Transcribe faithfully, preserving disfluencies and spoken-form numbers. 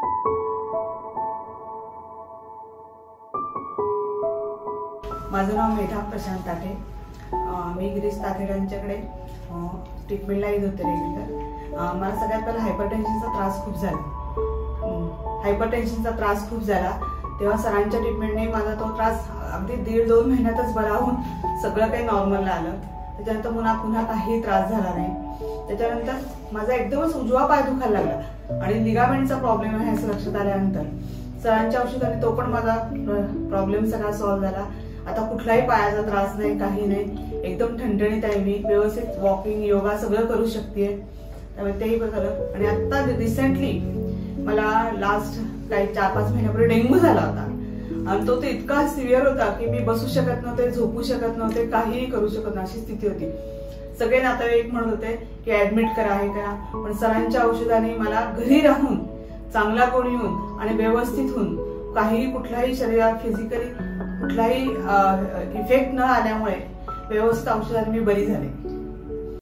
माझं नाव मेधा प्रशांत ताठे। मी गिरीश ताठे यांच्याकडे ट्रीटमेंटला येत होते रेग्युलर। मला सगळ्यात पहिला हायपरटेन्शनचा त्रास खूप झाला हायपरटेन्शनचा त्रास खूप झाला तेव्हा सरांच्या ट्रीटमेंटने माझा तो त्रास अगदी दीड दोन महिन्यातच बरा होऊन सगळं काही नॉर्मलला आलं। त्याच्यानंतर पुन्हा पुन्हा काही त्रास झाला नाही। त्याच्यानंतर माझा एकदमच उजवा पाय दुखायला लागला आणि लिगामेंटचा प्रॉब्लेम आहे असं लक्षात आल्यानंतर सरांच्या औषधाने तो पण माझा प्रॉब्लेम सगळा सॉल्व्ह झाला। आता कुठलाही पायाचा त्रास नाही, काही नाही, एकदम ठणठणीत आहे मी, व्यवस्थित वॉकिंग योगा सगळं करू शकते। त्यामुळे तेही बरं। आणि आता रिसेंटली मला लास्ट काही चार पाच महिन्यापूर्वी डेंग्यू झाला होता आणि तो तर इतका सिव्हिअर होता की मी बसू शकत नव्हते, झोपू शकत नव्हते, काहीही करू शकत नाही अशी स्थिती होती। सगळे नातेवाईक म्हणत होते की ऍडमिट करा हे करा, पण सरांच्या औषधाने मला घरी राहून चांगला गुण येऊन आणि व्यवस्थित होऊन काहीही कुठलाही शरीरात फिजिकली कुठलाही इफेक्ट न आल्यामुळे व्यवस्थित औषधाने मी बरी झाले।